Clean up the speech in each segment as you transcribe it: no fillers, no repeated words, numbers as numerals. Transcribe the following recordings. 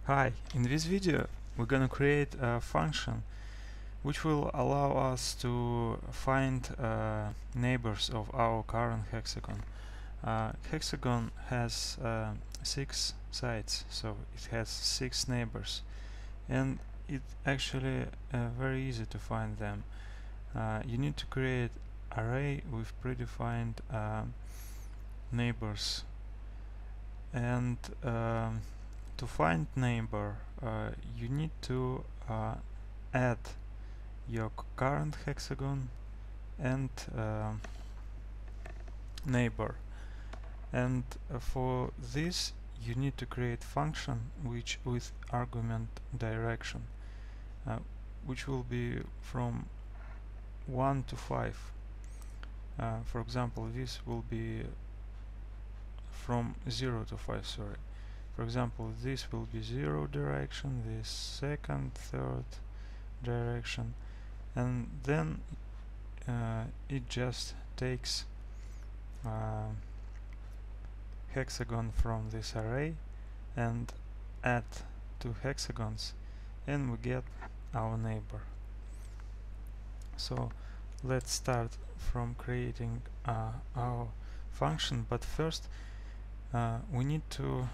Hi, in this video we're gonna create a function which will allow us to find neighbors of our current hexagon. Hexagon has 6 sides, so it has 6 neighbors, and it's actually very easy to find them. You need to create array with predefined neighbors, and to find neighbor you need to add your current hexagon and neighbor, and for this you need to create function which with argument direction, which will be from 1 to 5. For example, this will be from 0 to 5, sorry. For example, this will be 0 direction, this second, third direction, and then it just takes hexagon from this array and add 2 hexagons, and we get our neighbor. So let's start from creating our function, but first we need to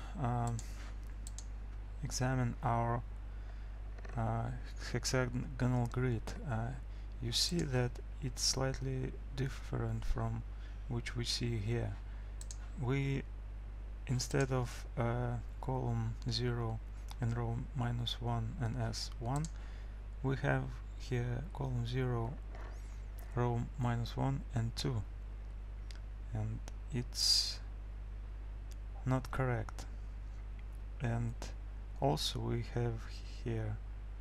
examine our hexagonal grid. You see that it's slightly different from which we see here. We, instead of column 0 and row -1 and S1, we have here column 0, row -1 and 2, and it's not correct. And also we have here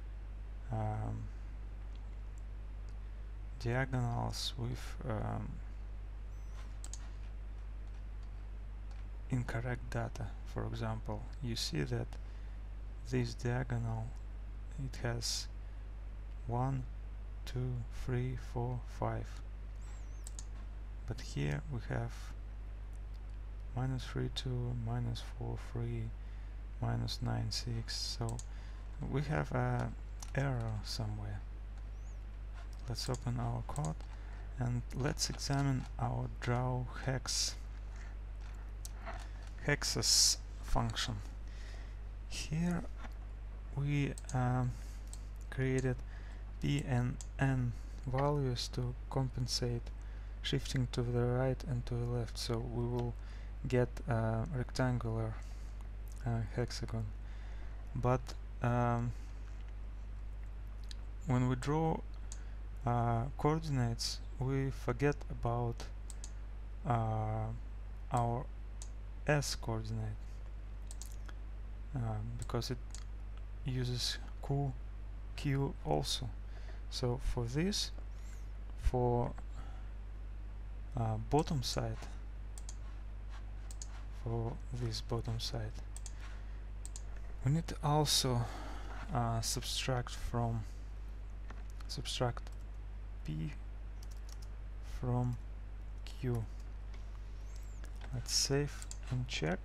diagonals with incorrect data. For example, you see that this diagonal, it has 1, 2, 3, 4, 5, but here we have -3, 2, -4, 3, -9, 6. So we have a error somewhere. Let's open our code and let's examine our draw hexes function. Here we created p and n values to compensate shifting to the right and to the left, so we will get a rectangular hexagon. But when we draw coordinates, we forget about our s coordinate, because it uses q also. So for this, for bottom side, for this bottom side, we need to also subtract p from q. Let's save and check,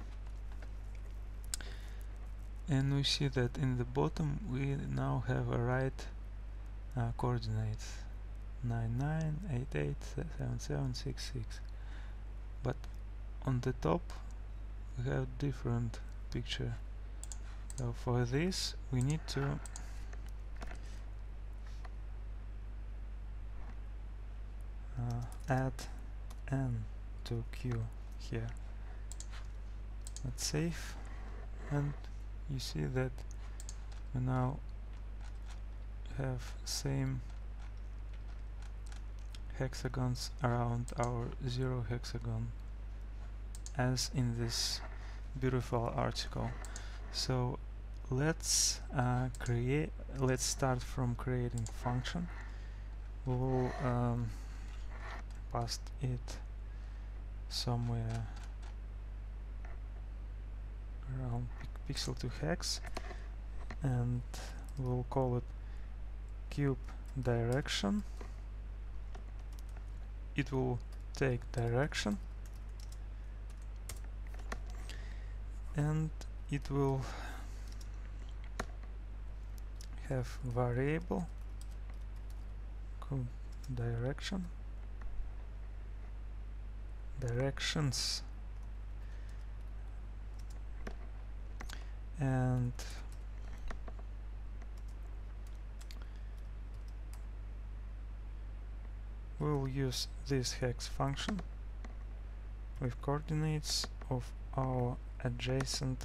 and we see that in the bottom we now have a right coordinates 9, 9, 8, 8, 7, 7, 6, 6, but on the top we have different picture. So for this we need to add n to q here. Let's save, and you see that we now have same hexagons around our 0 hexagon as in this beautiful article. So let's start from creating function. We will pass it somewhere around pixel to hex, and we'll call it cube direction. It will take direction, and it will have variable called directions, and we'll use this hex function with coordinates of our adjacent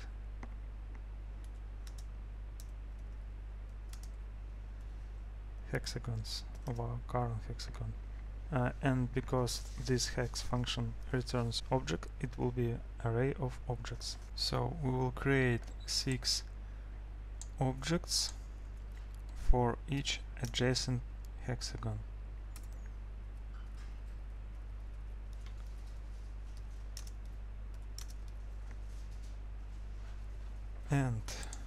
hexagons of our current hexagon. And because this hex function returns object, it will be array of objects. So we will create 6 objects for each adjacent hexagon. And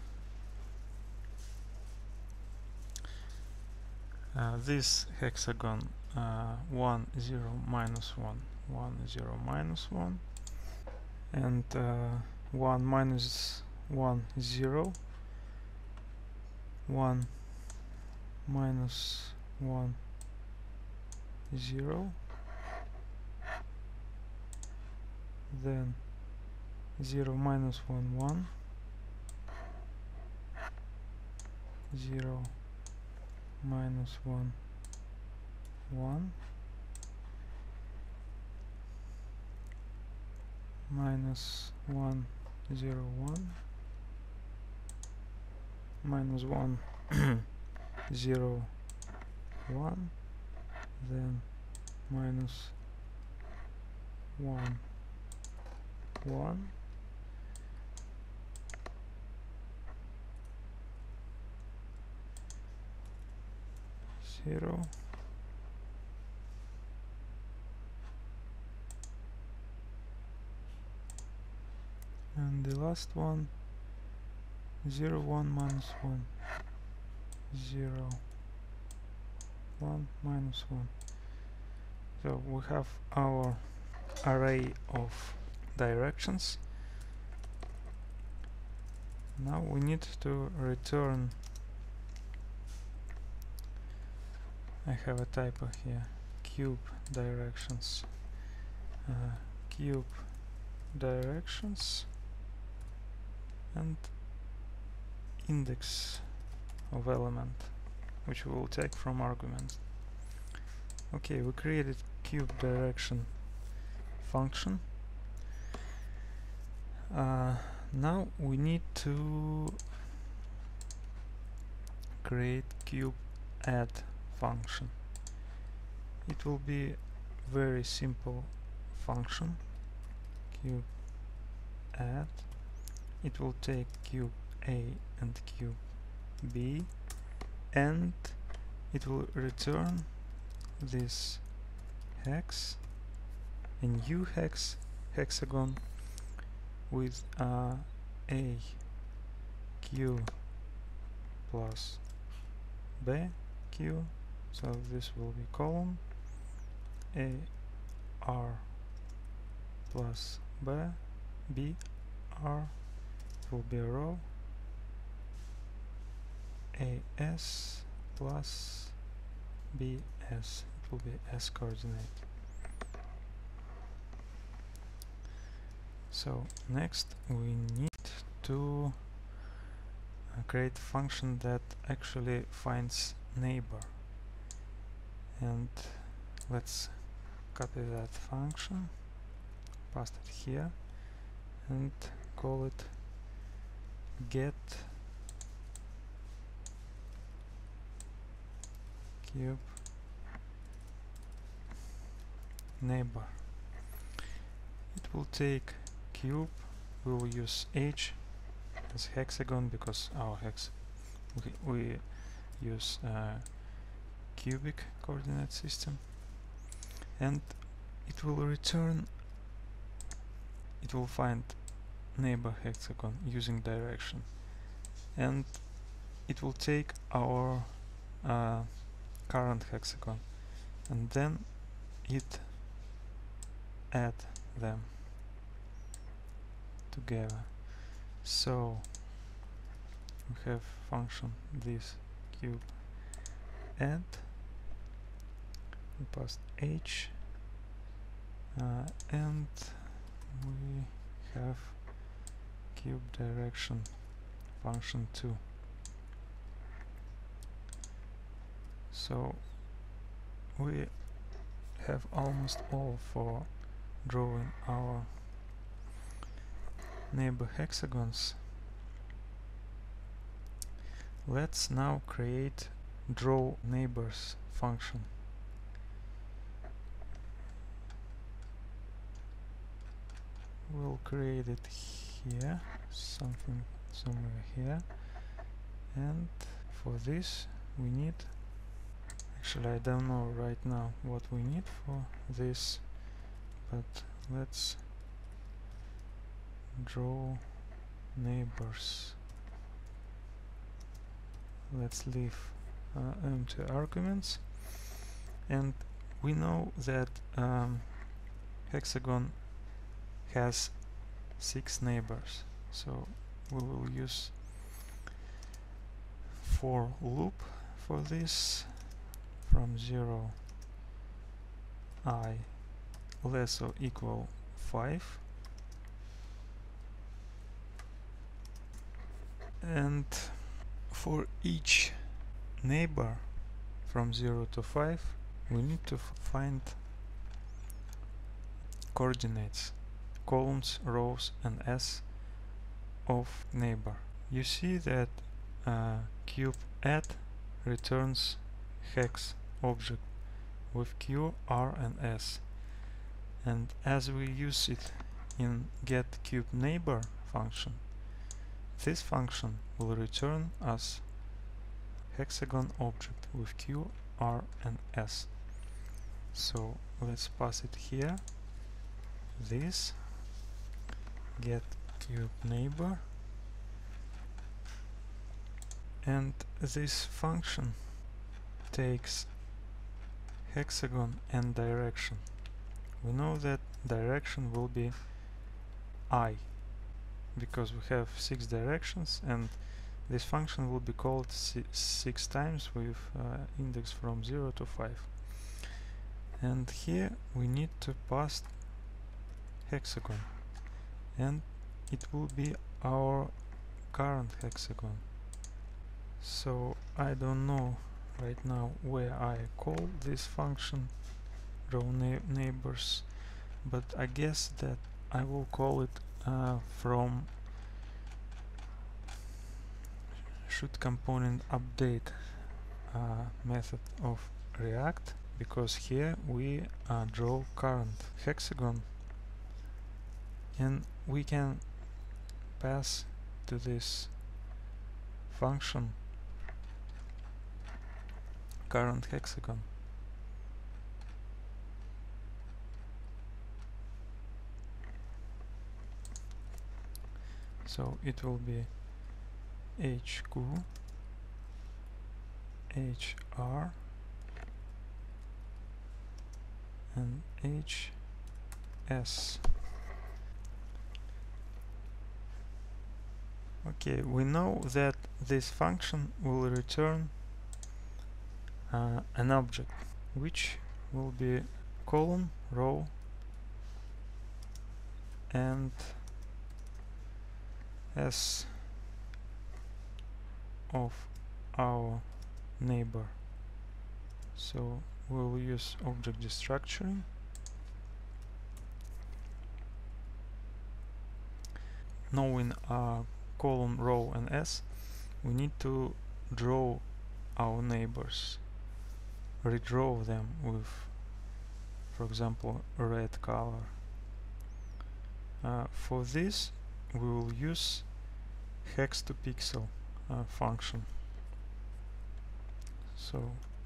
this hexagon 1 0 minus 1 1 0 minus 1 and 1 minus 1 0 1 minus 1 0, then 0 minus 1 1 0 minus 1 1 minus 1 0 1 minus 1 0 1, then minus 1 1 0 and the last one 0 1 minus 1 0 1 minus 1. So we have our array of directions. Now we need to return, I have a typo here, cube directions, cube directions and index of element, which we will take from arguments. Okay, we created cube direction function. Now we need to create cube add function. It will be very simple function, cube add. It will take cube A and cube B, and it will return this hex, a new hexagon with A Q plus B Q, so this will be column, A R plus B R, it will be a row, AS plus BS, it will be S coordinate. So next we need to create a function that actually finds neighbor, and let's copy that function, paste it here and call it get cube neighbor. It will take cube, we will use H as hexagon because our we use cubic coordinate system, and it will return, it will find neighbor hexagon using direction, and it will take our current hexagon and then it add them together. So we have function this cube add, we passed h, and we have cube direction function too. So we have almost all for drawing our neighbor hexagons. Let's now create draw neighbors function. We'll create it here, somewhere here, and for this we need, actually I don't know right now what we need for this, but let's draw neighbors. Let's leave empty arguments, and we know that hexagon has 6 neighbors, so we will use for loop for this from 0 I less or equal 5, and for each neighbor from 0 to 5 we need to find coordinates, columns, rows and s of neighbor. You see that cube add returns hex object with q, r and s, and as we use it in get cube neighbor function, this function will return us hexagon object with q, r and s. So let's pass it here, this get cube neighbor, and this function takes hexagon and direction. We know that direction will be I, because we have 6 directions, and this function will be called 6 times with index from 0 to 5. And here we need to pass hexagon, and it will be our current hexagon. So I don't know right now where I call this function draw neighbors, but I guess that I will call it from should component update method of React, because here we draw current hexagon, and we can pass to this function current hexagon. So it will be HQ, HR and HS. Okay, we know that this function will return an object which will be column, row and s of our neighbor. So we'll use object destructuring. Knowing column, row and s, we need to draw our neighbors, redraw them with, for example, a red color. For this we will use hex to pixel function. So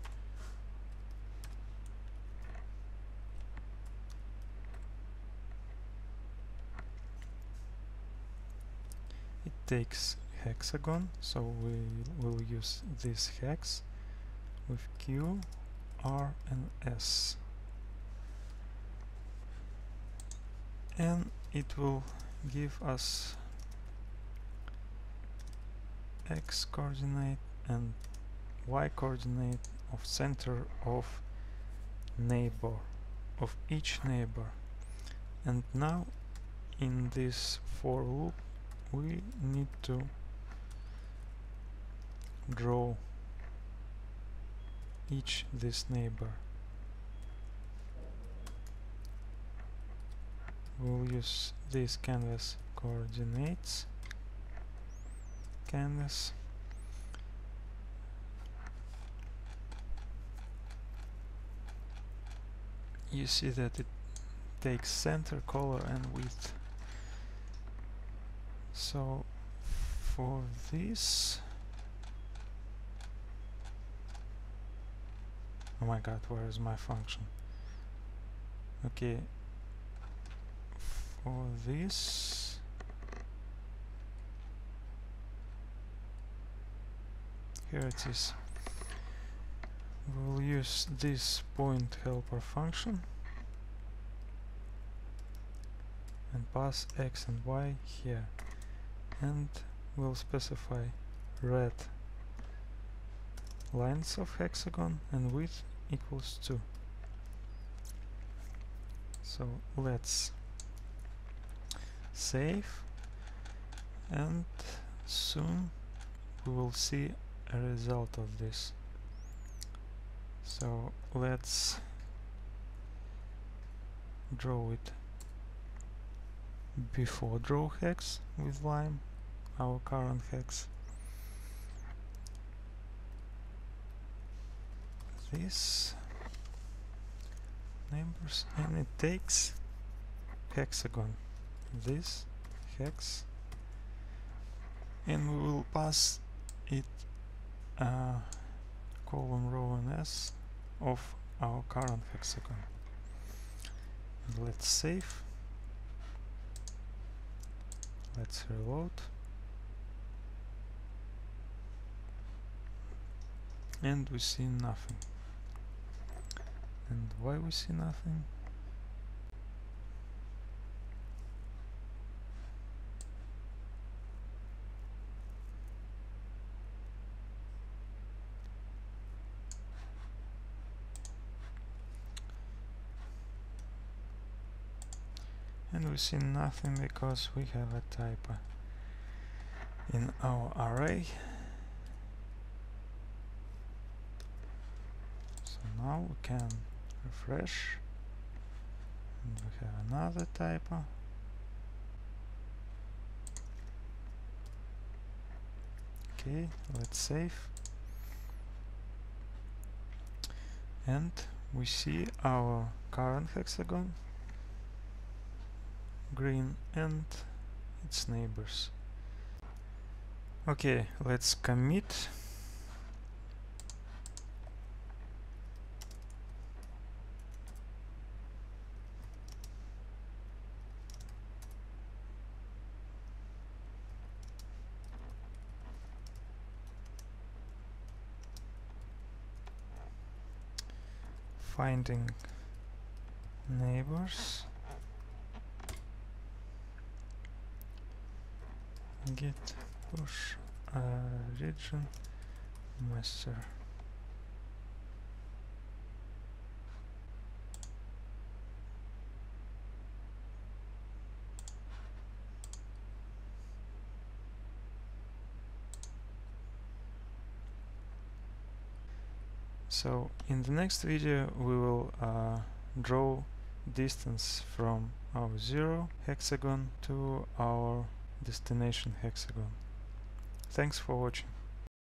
it takes hexagon, so we will use this hex with Q, R and S, and it will give us x coordinate and y coordinate of center of neighbor, of each neighbor. And now in this for loop we need to draw each this neighbor. We'll use this canvas coordinates canvas. You see that it takes center, color and width. So for this, oh my god, where is my function? Okay, for this here it is. We'll use this point helper function and pass x and y here, and we'll specify red lines of hexagon and width equals 2. So let's save, and soon we will see a result of this. So let's draw it before draw hex with lime, our current hex. This neighbors, and it takes hexagon, this hex, and we will pass it column, row and s of our current hexagon. And let's save, let's reload, and we see nothing. And why we see nothing? And we see nothing because we have a typo in our array. So now we can refresh, and we have another typo. Okay, let's save, and we see our current hexagon green and its neighbors. Okay, let's commit. Finding neighbors, git push region master. So in the next video we will draw distance from our 0 hexagon to our destination hexagon. Thanks for watching.